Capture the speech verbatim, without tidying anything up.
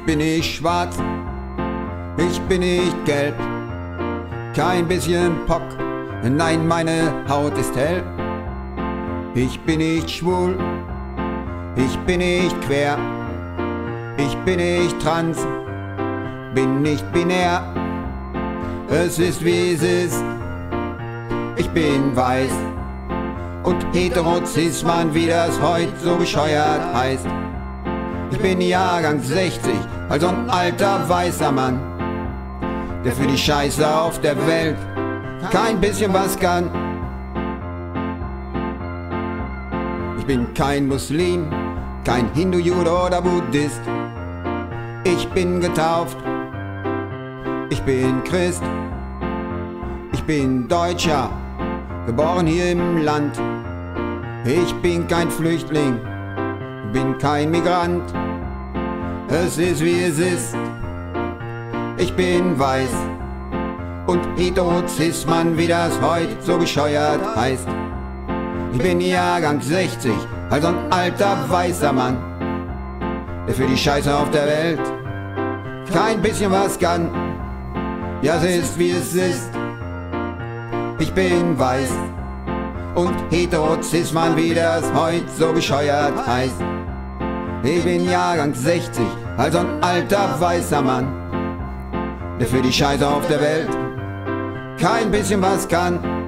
bin nicht schwarz, ich bin nicht gelb, kein bisschen Pock, nein, meine Haut ist hell. Ich bin nicht schwul, ich bin nicht quer, ich bin nicht trans, bin nicht binär. Es ist wie es ist, ich bin weiß und hetero cis Mann, wie das heut so bescheuert heißt. Ich bin Jahrgang sechzig, also ein alter weißer Mann, der für die Scheiße auf der Welt kein bisschen was kann. Ich bin kein Muslim, kein Hindu, Jude oder Buddhist. Ich bin getauft, ich bin Christ. Ich bin Deutscher, geboren hier im Land. Ich bin kein Flüchtling, bin kein Migrant. Es ist wie es ist, ich bin weiß und hetero cis Mann, wie das heut so bescheuert heißt. Ich bin Jahrgang sechzig, also ein alter weißer Mann, der für die Scheiße auf der Welt kein bisschen was kann. Ja, es ist wie es ist, ich bin weiß und hetero cis Mann, wie das heut so bescheuert heißt. Ich bin Jahrgang sechzig, also ein alter weißer Mann, der für die Scheiße auf der Welt kein bisschen was kann.